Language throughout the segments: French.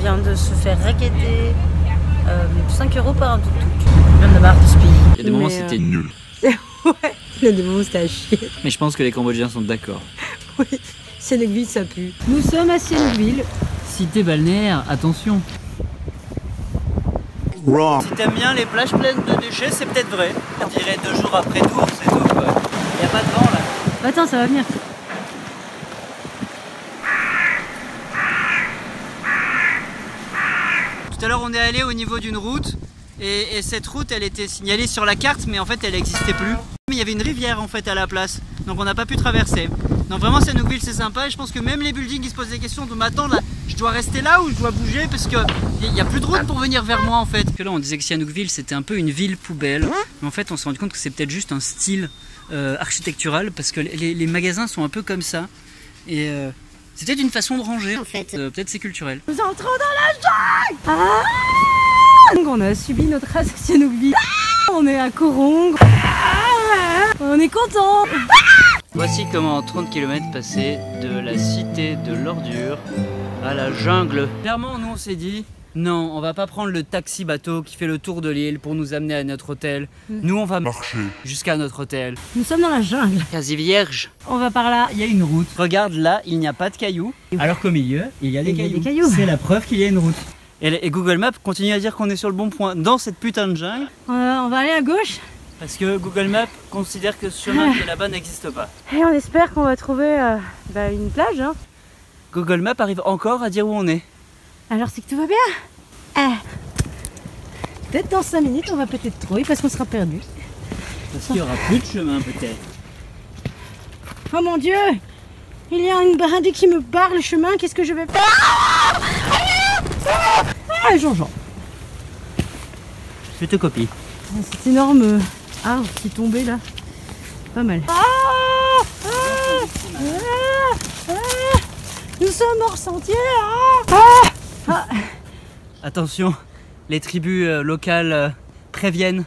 vient de se faire racketter 5 € par un tuk-tuk. J'en ai marre de ce pays. Il y a des moments c'était nul. Ouais, il y a des moments c'était à chier. Mais je pense que les Cambodgiens sont d'accord. Oui, Sihanoukville ça pue. Nous sommes à Sihanoukville. Cité balnéaire, attention. Wrong. Si t'aimes bien les plages pleines de déchets, c'est peut-être vrai. On dirait 2 jours après Tours, c'est tout quoi. Y a pas de vent là. Attends, ça va venir. Tout à l'heure on est allé au niveau d'une route et cette route elle était signalée sur la carte mais en fait elle n'existait plus. Mais il y avait une rivière en fait à la place, donc on n'a pas pu traverser. Donc vraiment Sihanoukville c'est sympa et je pense que même les buildings ils se posent des questions de m'attendre là, je dois rester là ou je dois bouger parce que il n'y a plus de route pour venir vers moi en fait. Parce que là on disait que Sihanoukville c'était un peu une ville poubelle, mais en fait on s'est rendu compte que c'est peut-être juste un style architectural parce que les magasins sont un peu comme ça et c'est peut-être une façon de ranger en fait, peut-être c'est culturel. Nous entrons dans la jungle. Donc on a subi notre race à Sihanoukville. On est à Korong. On est content. Voici comment en 30 km passer de la cité de l'ordure à la jungle. Clairement nous on s'est dit non, on va pas prendre le taxi bateau qui fait le tour de l'île pour nous amener à notre hôtel. Nous on va marcher jusqu'à notre hôtel. Nous sommes dans la jungle. Quasi vierge. On va par là. Il y a une route. Regarde là, il n'y a pas de cailloux. Alors qu'au milieu, il y a des cailloux. C'est la preuve qu'il y a une route. Et Google Maps continue à dire qu'on est sur le bon point dans cette putain de jungle. On va aller à gauche. Parce que Google Maps considère que ce chemin qui est là-bas n'existe pas. Et on espère qu'on va trouver une plage. Hein. Google Maps arrive encore à dire où on est. Alors c'est que tout va bien. Peut-être dans 5 minutes on va peut-être trouver parce qu'on sera perdu. Parce qu'il y aura plus de chemin peut-être. Oh mon Dieu, il y a une brindille qui me barre le chemin, qu'est-ce que je vais faire? Ah Jean-Jean. Je te copie. Cet énorme arbre qui tombait là, pas mal. Nous sommes hors sentier. Attention, les tribus locales préviennent.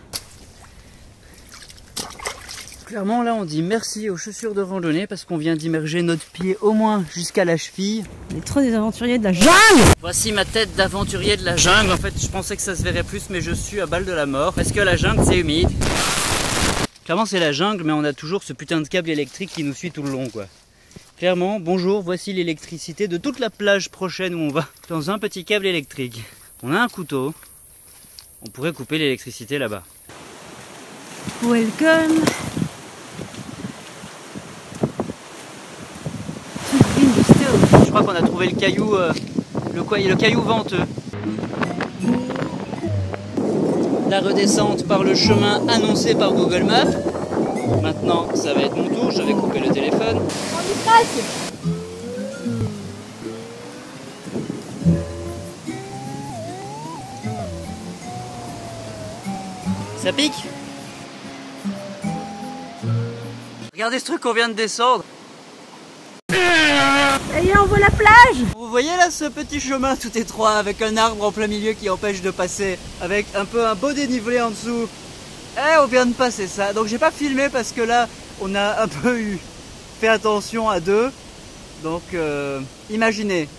Clairement là on dit merci aux chaussures de randonnée parce qu'on vient d'immerger notre pied au moins jusqu'à la cheville. On est trop des aventuriers de la jungle. Voici ma tête d'aventurier de la jungle. En fait je pensais que ça se verrait plus mais je suis à balle de la mort. Parce que la jungle c'est humide. Clairement c'est la jungle mais on a toujours ce putain de câble électrique qui nous suit tout le long quoi. Clairement bonjour, voici l'électricité de toute la plage prochaine où on va. Dans un petit câble électrique. On a un couteau. On pourrait couper l'électricité là-bas. Welcome. Je crois qu'on a trouvé le caillou, le caillou venteux. La redescente par le chemin annoncé par Google Maps. Maintenant, ça va être mon tour, je vais couper le téléphone. On y passe. Ça pique? Regardez ce truc qu'on vient de descendre. Et on voit la plage. Vous voyez là ce petit chemin tout étroit avec un arbre en plein milieu qui empêche de passer, avec un peu un beau dénivelé en dessous. Eh, on vient de passer ça, donc j'ai pas filmé parce que là on a un peu fait attention à deux, donc imaginez.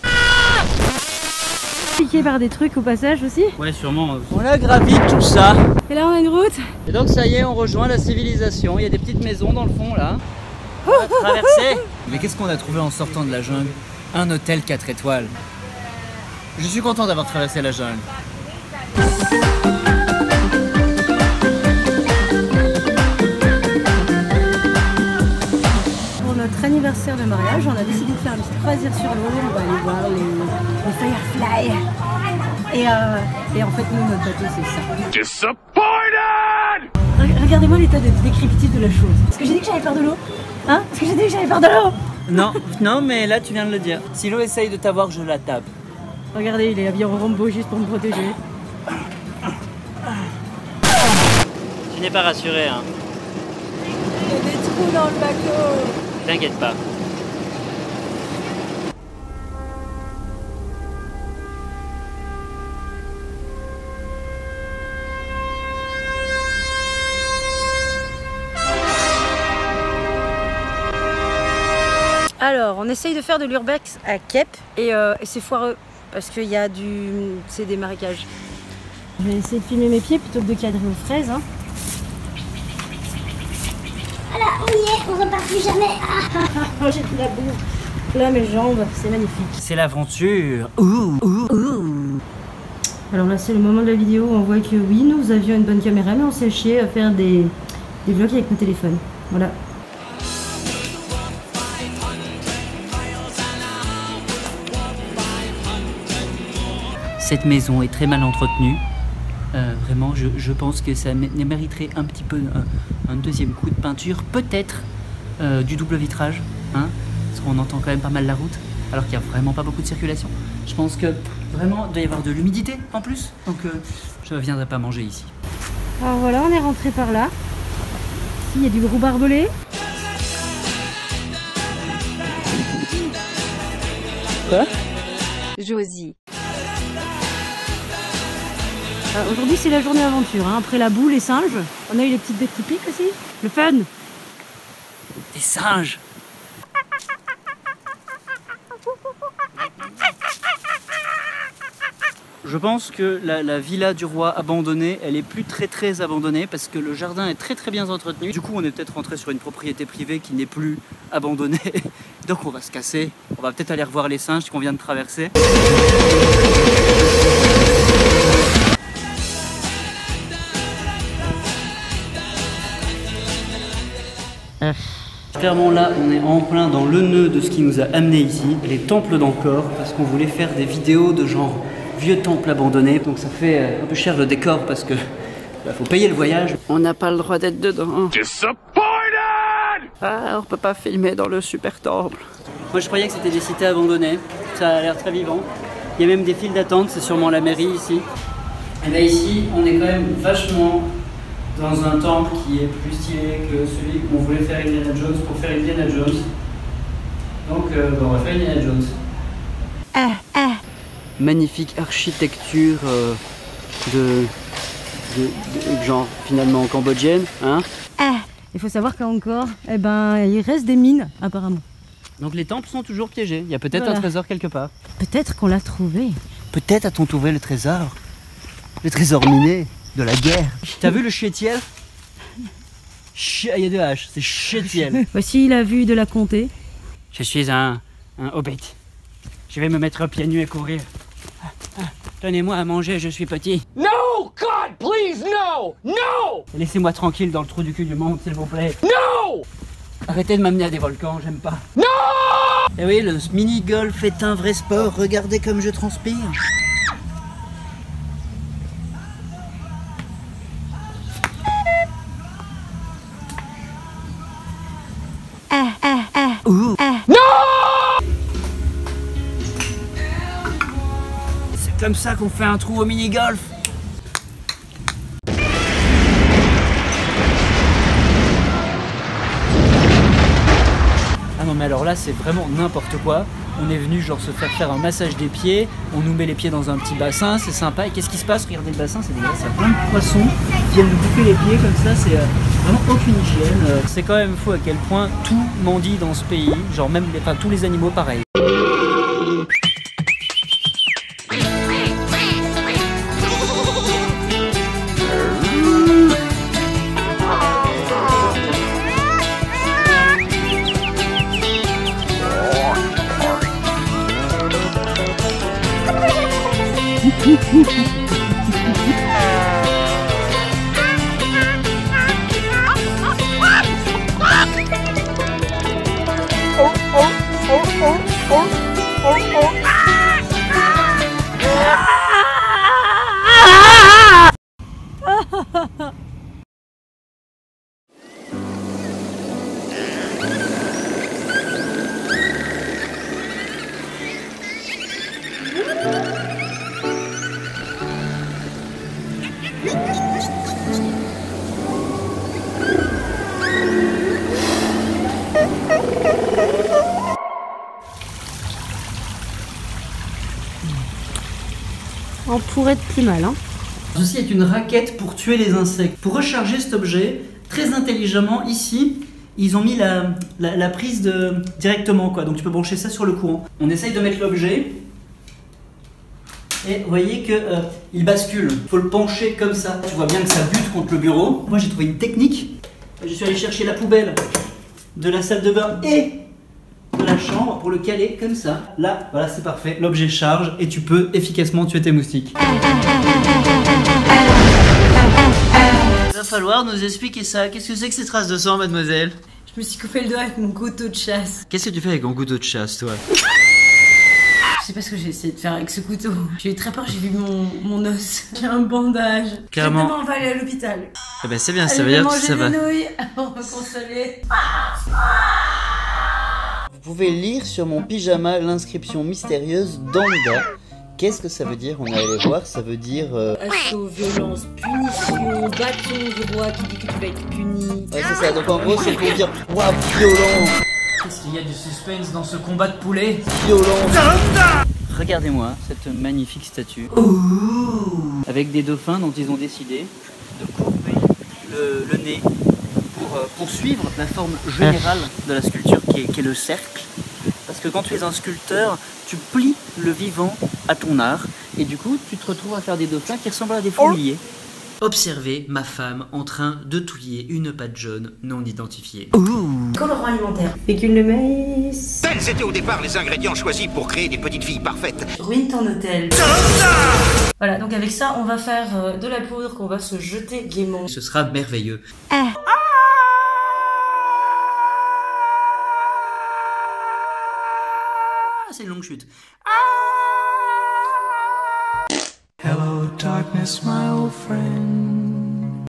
Piqué par des trucs au passage aussi. Ouais sûrement. On a gravi tout ça. Et là on a une route. Et donc ça y est, on rejoint la civilisation, il y a des petites maisons dans le fond là. On va traverser. Mais qu'est-ce qu'on a trouvé en sortant de la jungle? Un hôtel 4 étoiles. Je suis content d'avoir traversé la jungle. Pour notre anniversaire de mariage, on a décidé de faire une petite croisière sur l'eau. On va aller voir les fireflies. Et en fait, nous, notre bateau, c'est ça. Disappointed! Regardez-moi l'état de décryptif de la chose. Est-ce que j'ai dit que j'avais peur de l'eau? Hein? Est-ce que j'ai dit que j'avais peur de l'eau? Non, non, mais là tu viens de le dire. Si l'eau essaye de t'avoir, je la tape. Regardez, il est habillé en Rambo juste pour me protéger. Tu n'es pas rassuré, hein. Il y a des trous dans le bateau. T'inquiète pas. Alors, on essaye de faire de l'urbex à Kep et c'est foireux. parce qu'il y a c'est des marécages. Je vais essayer de filmer mes pieds plutôt que de cadrer aux fraises. Hein. Voilà, on y est, on repart plus jamais. J'ai de la boue. Là, mes jambes, c'est magnifique. C'est l'aventure. Alors là, c'est le moment de la vidéo où on voit que oui, nous avions une bonne caméra, mais on s'est chié à faire des vlogs avec nos téléphones. Voilà. Cette maison est très mal entretenue. Vraiment, je pense que ça mériterait un petit peu un deuxième coup de peinture, peut-être du double vitrage, hein, parce qu'on entend quand même pas mal la route, alors qu'il n'y a vraiment pas beaucoup de circulation. Je pense que vraiment, il doit y avoir de l'humidité en plus, donc je ne viendrai pas manger ici. Alors voilà, on est rentré par là. Ici, il y a du gros barbelé. Quoi? Josie. Aujourd'hui c'est la journée aventure, hein. Après la boue, les singes, on a eu les petites bêtes qui piquent aussi. Le fun. Des singes. Je pense que la villa du roi abandonnée, elle est plus très abandonnée parce que le jardin est très bien entretenu. Du coup on est peut-être rentré sur une propriété privée qui n'est plus abandonnée. Donc on va se casser, on va peut-être aller revoir les singes qu'on vient de traverser. Clairement là, on est en plein dans le nœud de ce qui nous a amené ici, les temples d'Angkor, parce qu'on voulait faire des vidéos de genre vieux temples abandonnés. Donc ça fait un peu cher le décor parce que faut payer le voyage. On n'a pas le droit d'être dedans. Ah, on peut pas filmer dans le super temple. Moi je croyais que c'était des cités abandonnées, ça a l'air très vivant. Il y a même des files d'attente, c'est sûrement la mairie ici. Et là ici, on est quand même vachement dans un temple qui est plus stylé que celui qu'on voulait faire Indiana Jones pour faire Indiana Jones. Donc on va faire Indiana Jones. Magnifique architecture de genre finalement cambodgienne, hein. Il faut savoir qu'à Angkor, eh ben, il reste des mines apparemment. Donc les temples sont toujours piégés, il y a peut-être un trésor quelque part. Peut-être qu'on l'a trouvé. Peut-être a-t-on trouvé le trésor miné de la guerre. T'as vu le chétiel? Il y a deux H, c'est chétiel. Voici la vue de la comté. Je suis un hobbit. Je vais me mettre pieds nus et courir. Donnez-moi à manger, je suis petit. No, God, please, no, no. Laissez-moi tranquille dans le trou du cul du monde, s'il vous plaît. No. Arrêtez de m'amener à des volcans, j'aime pas. Non. Eh oui, le mini-golf est un vrai sport, regardez comme je transpire. C'est comme ça qu'on fait un trou au mini-golf. Ah non mais alors là c'est vraiment n'importe quoi. On est venu genre se faire un massage des pieds, on nous met les pieds dans un petit bassin, c'est sympa. Et qu'est-ce qui se passe? Regardez le bassin, c'est dégueulasse, il y a plein de poissons qui viennent nous bouffer les pieds comme ça, c'est vraiment aucune hygiène. C'est quand même fou à quel point tout mendie dans ce pays, genre même tous les animaux pareil. On pourrait être plus mal, hein. Ceci est une raquette pour tuer les insectes. Pour recharger cet objet, très intelligemment, ici, ils ont mis la prise directement, quoi. Donc tu peux brancher ça sur le courant. On essaye de mettre l'objet. Et vous voyez que il bascule. Faut le pencher comme ça. Tu vois bien que ça bute contre le bureau. Moi j'ai trouvé une technique. Je suis allé chercher la poubelle de la salle de bain et de la chambre pour le caler comme ça. Là, voilà, c'est parfait. L'objet charge et tu peux efficacement tuer tes moustiques. Il va falloir nous expliquer ça. Qu'est-ce que c'est que ces traces de sang, mademoiselle? Je me suis coupé le doigt avec mon couteau de chasse. Qu'est-ce que tu fais avec un couteau de chasse, toi? Je sais pas ce que j'ai essayé de faire avec ce couteau. J'ai eu très peur, j'ai vu mon os. J'ai un bandage. Clairement. Justement, on va aller à l'hôpital. Ah bah c'est bien, ça veut dire que ça va. Allez, manger des nouilles pour me consoler. Vous pouvez lire sur mon pyjama l'inscription mystérieuse Danda. Qu'est-ce que ça veut dire? On est allé voir, ça veut dire... Assaut, violence, punition, bâton du roi qui dit que tu vas être puni. Ouais, c'est ça, donc en gros c'est pour dire waouh, violent. Qu'est-ce qu'il y a du suspense dans ce combat de poulet? Violent. Regardez-moi cette magnifique statue. Ouh. Avec des dauphins dont ils ont décidé de courber le nez pour poursuivre la forme générale de la sculpture qui est le cercle. Parce que quand tu es un sculpteur, tu plies le vivant à ton art et du coup tu te retrouves à faire des dauphins qui ressemblent à des fourmiliers. Observez ma femme en train de touiller une pâte jaune non identifiée. Colorant alimentaire. Fécule de maïs. Tels étaient au départ les ingrédients choisis pour créer des petites filles parfaites. Ruine ton hôtel. Voilà, donc avec ça, on va faire de la poudre qu'on va se jeter gaiement. Ce sera merveilleux. C'est une longue chute. Hello darkness, my old friend.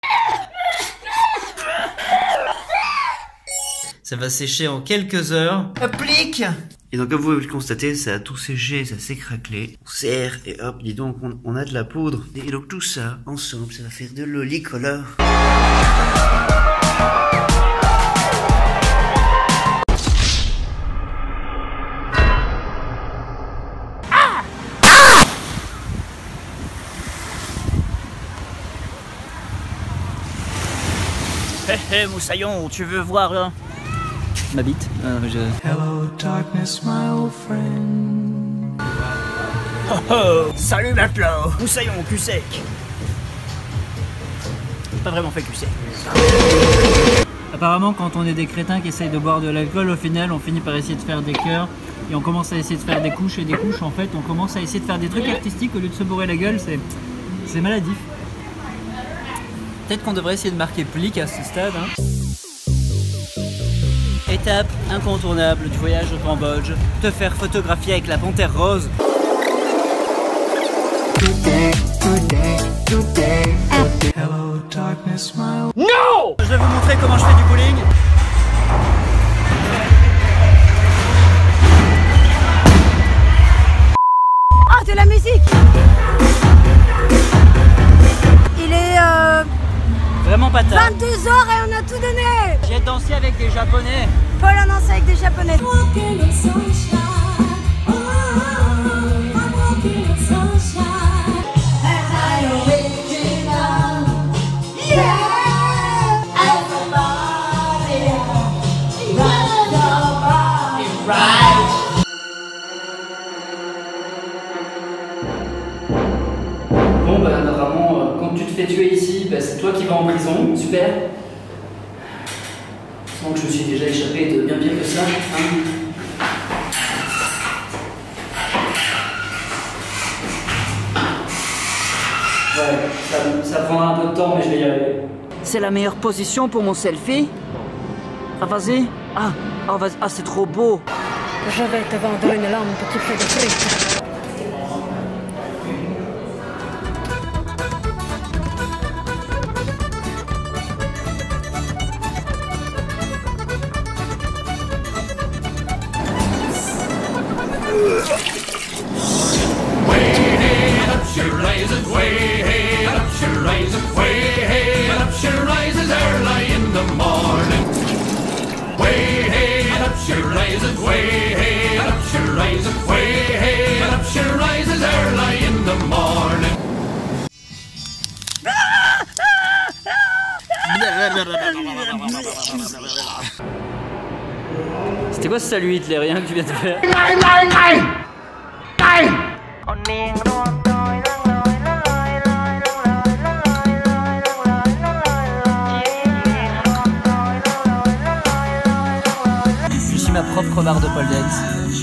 Ça va sécher en quelques heures. Applique. Et donc comme vous pouvez le constater, ça a tout séché, ça s'est craquelé. On serre et hop, dis donc, on a de la poudre. Et donc tout ça, ensemble, ça va faire de l'olicolore. Hé Moussaillon, tu veux voir ma bite? Hello darkness, my old friend. Oh oh, salut Matelot. Moussaillon, cul sec. Pas vraiment fait cul sec. Apparemment quand on est des crétins qui essayent de boire de l'alcool, au final on finit par essayer de faire des cœurs. Et on commence à essayer de faire des couches et des couches. En fait on commence à essayer de faire des trucs artistiques au lieu de se bourrer la gueule. C'est maladif. Peut-être qu'on devrait essayer de marquer plique à ce stade. Hein. Étape incontournable du voyage au Cambodge, te faire photographier avec la panthère rose. Hello darkness, my old... Non! Je vais vous montrer comment je fais du bowling. Ah, de la musique! Il est Vraiment pas tard. 22 h et on a tout donné! J'ai dansé avec des Japonais. Paul a dansé avec des Japonais. Bon bah apparemment quand tu te fais tuer ici, bah, c'est toi qui vas en prison, super. Sans que je me suis déjà échappé de bien pire que ça. Hein. Ouais, ça prendra un peu de temps mais je vais y arriver. C'est la meilleure position pour mon selfie. Ah vas-y. Ah c'est trop beau. Je vais te vendre une lampe qui fait des frites. C'était quoi ce salut hitlérien que tu viens de faire? barre de pole dance.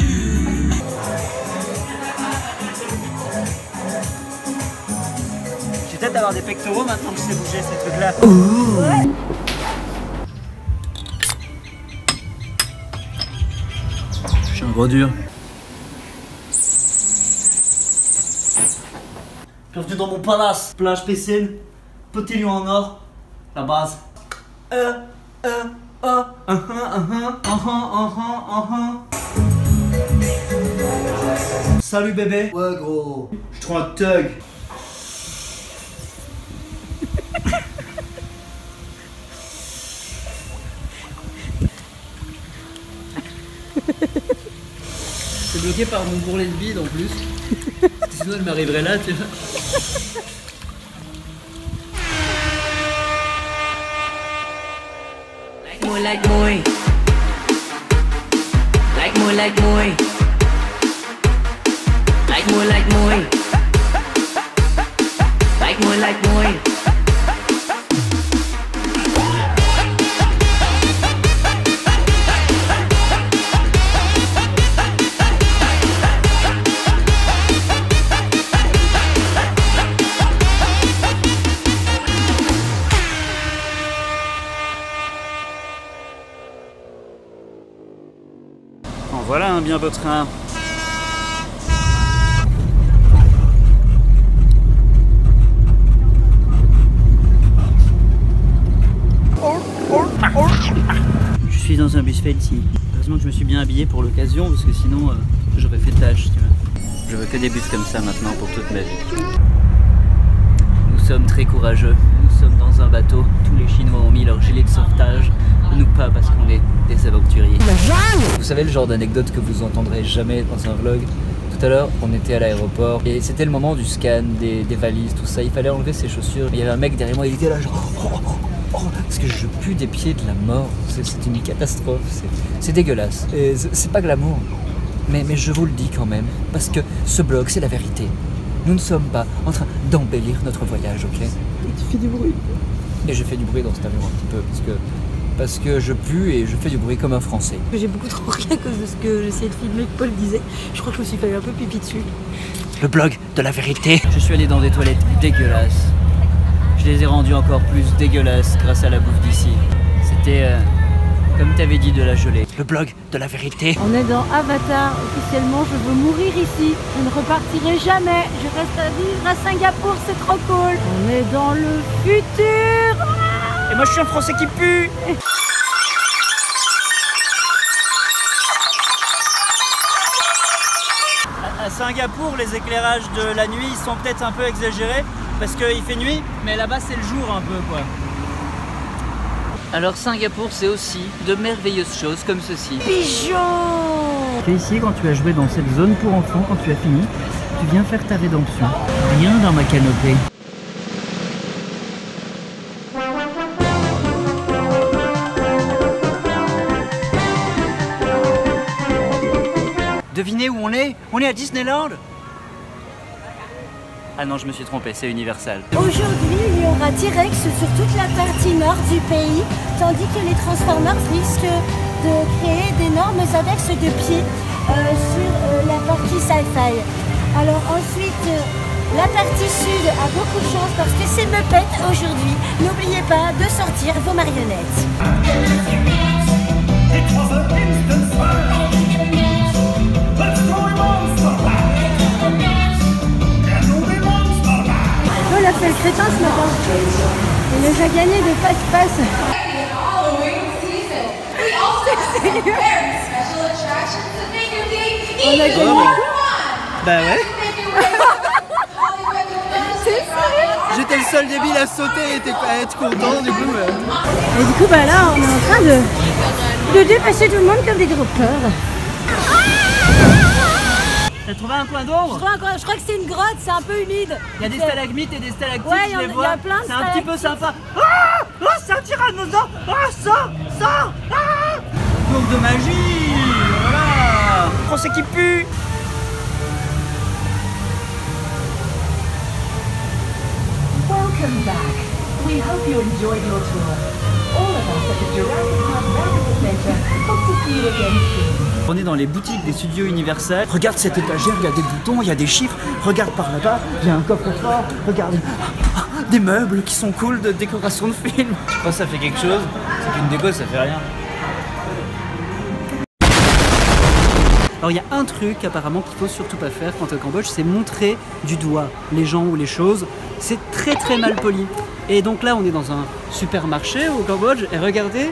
Je vais peut-être avoir des pectoraux maintenant que je sais bouger ces trucs là. Ouais. Je suis un gros dur. Bienvenue dans mon palace. Plage, piscine, petit lion en or, la base. Salut bébé. Ouais gros. Je trouve un thug. C'est bloqué par mon bourrelet de bide en plus. Sinon elle m'arriverait là, tu vois. Like moi. Like moi, like moi. Like moi, like moi. Like moi, like moi. Voilà un bien beau train. Je suis dans un bus fancy. Heureusement que je me suis bien habillé pour l'occasion parce que sinon j'aurais fait tâche. Tu vois. Je veux que des bus comme ça maintenant pour toute ma vie. Nous sommes très courageux. Nous sommes dans un bateau. Tous les Chinois ont mis leur gilet de sauvetage. Nous pas parce qu'on est des aventuriers. Vous savez le genre d'anecdote que vous entendrez jamais dans un vlog. Tout à l'heure on était à l'aéroport et c'était le moment du scan des valises, tout ça. Il fallait enlever ses chaussures. Il y avait un mec derrière moi, il était là genre parce que je pue des pieds de la mort. C'est une catastrophe, c'est dégueulasse. C'est pas glamour, mais je vous le dis quand même parce que ce vlog c'est la vérité. Nous ne sommes pas en train d'embellir notre voyage, ok? Et tu fais du bruit. Et je fais du bruit dans cet avion un petit peu parce que je pue et je fais du bruit comme un Français. J'ai beaucoup trop ri à cause de ce que j'essayais de filmer que Paul disait. Je crois que je me suis fait un peu pipi dessus. Le blog de la vérité. Je suis allé dans des toilettes dégueulasses. Je les ai rendues encore plus dégueulasses grâce à la bouffe d'ici. C'était, comme t'avais dit, de la gelée. Le blog de la vérité. On est dans Avatar. Officiellement, je veux mourir ici. Je ne repartirai jamais. Je reste à vivre à Singapour, c'est trop cool. On est dans le futur. Et moi je suis un Français qui pue. À Singapour, les éclairages de la nuit ils sont peut-être un peu exagérés parce qu'il fait nuit, mais là-bas c'est le jour un peu quoi. Alors Singapour c'est aussi de merveilleuses choses comme ceci. Pigeon. Et ici quand tu as joué dans cette zone pour enfants, quand tu as fini, tu viens faire ta rédemption. Rien dans ma canopée. Devinez où on est? On est à Disneyland. Ah non, je me suis trompé, c'est Universal. Aujourd'hui, il y aura T-Rex sur toute la partie nord du pays, tandis que les Transformers risquent de créer d'énormes averses de pieds sur la partie sci-fi. Alors ensuite, la partie sud a beaucoup de chance parce que c'est Muppet aujourd'hui. N'oubliez pas de sortir vos marionnettes. Paul a fait le crétin ce matin. Il a déjà gagné de passe-passe. On a gagné quoi? Bah ouais. C'est sérieux? J'étais le seul débile à sauter et à être content du coup. Et du coup bah là on est en train de dépasser tout le monde comme des gros porcs. T'as trouvé un coin d'ombre? Je crois que c'est une grotte, c'est un peu humide. Il y a des stalagmites et des stalactites, ouais, je les vois. Il y a plein de c'est un petit peu sympa. Ah, oh, c'est un tyrannosaure. Ah, ça ah. Tour de magie. Voilà. Français qui pue. Welcome back. We hope you enjoyed your tour. All of us at the Jurassic Park On est dans les boutiques des studios Universal. Regarde cette étagère, il y a des boutons, il y a des chiffres. Regarde par là-bas, il y a un coffre-fort. Regarde, des meubles qui sont cool de décoration de film. Je crois que ça fait quelque chose. C'est qu'une déco, ça fait rien. Alors il y a un truc apparemment qu'il faut surtout pas faire quand au Cambodge, c'est montrer du doigt les gens ou les choses. C'est très très mal poli. Et donc là on est dans un supermarché au Cambodge et regardez.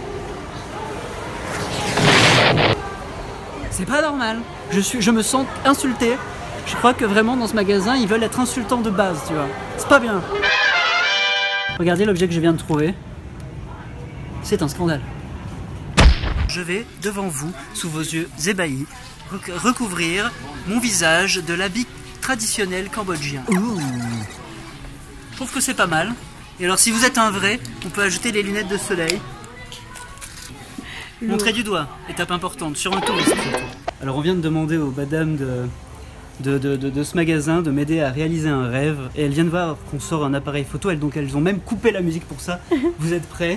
C'est pas normal. Je me sens insulté. Je crois que vraiment dans ce magasin ils veulent être insultants de base, tu vois. C'est pas bien. Regardez l'objet que je viens de trouver. C'est un scandale. Je vais, devant vous, sous vos yeux ébahis, recouvrir mon visage de l'habit traditionnel cambodgien. Ouh. Je trouve que c'est pas mal. Et alors si vous êtes un vrai, on peut ajouter les lunettes de soleil. Montrer du doigt, étape importante, sur un touriste surtout. Alors on vient de demander aux madames de ce magasin de m'aider à réaliser un rêve. Et elles viennent voir qu'on sort un appareil photo, donc elles ont même coupé la musique pour ça. Vous êtes prêts ?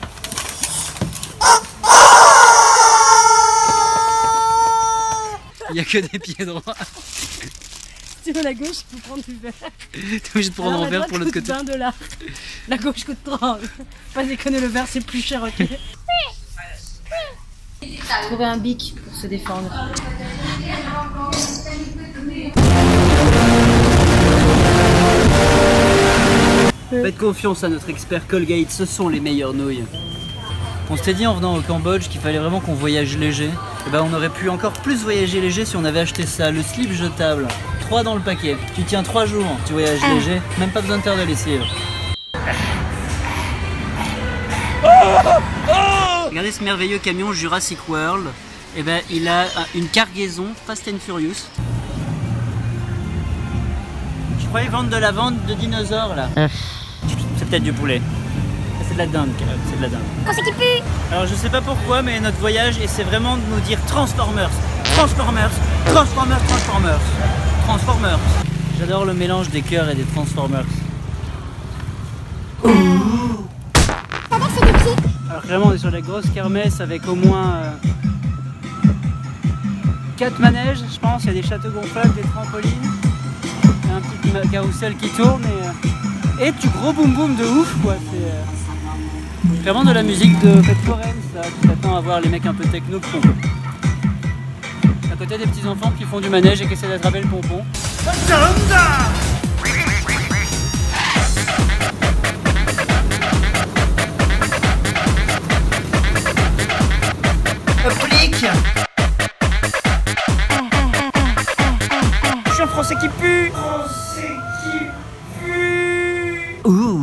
Il n'y a que des pieds droits. Si tu veux la gauche, il faut prendre du verre. T'es obligé de prendre un verre pour l'autre côté. 20 $. La gauche coûte 30. Pas déconner, le verre c'est plus cher, ok. Trouver un bic pour se défendre. Faites confiance à notre expert Colgate, ce sont les meilleures nouilles. On s'était dit en venant au Cambodge qu'il fallait vraiment qu'on voyage léger. Et ben on aurait pu encore plus voyager léger si on avait acheté ça, le slip jetable. 3 dans le paquet. Tu tiens 3 jours, tu voyages léger, même pas besoin de faire de lessive. Regardez ce merveilleux camion Jurassic World. Et ben il a une cargaison Fast and Furious. Je croyais vendre de la vente de dinosaures là. C'est peut-être du poulet. C'est de la dinde, c'est de la dinde. Quand c'est qui pue? Alors je sais pas pourquoi, mais notre voyage essaie vraiment de nous dire Transformers, Transformers, Transformers, Transformers, Transformers. J'adore le mélange des cœurs et des Transformers. Alors vraiment on est sur la grosse kermesse avec au moins 4 manèges, je pense. Il y a des châteaux gonflables, des trampolines, il y a un petit carrousel qui tourne et du gros boum boum de ouf quoi. C'est vraiment de la musique de Fête Foraine, ça. Tu t'attends à voir les mecs un peu techno qui font. À côté des petits enfants qui font du manège et qui essaient d'attraper le pompon. Public. Je suis un Français qui pue. Français qui pue. Ouh.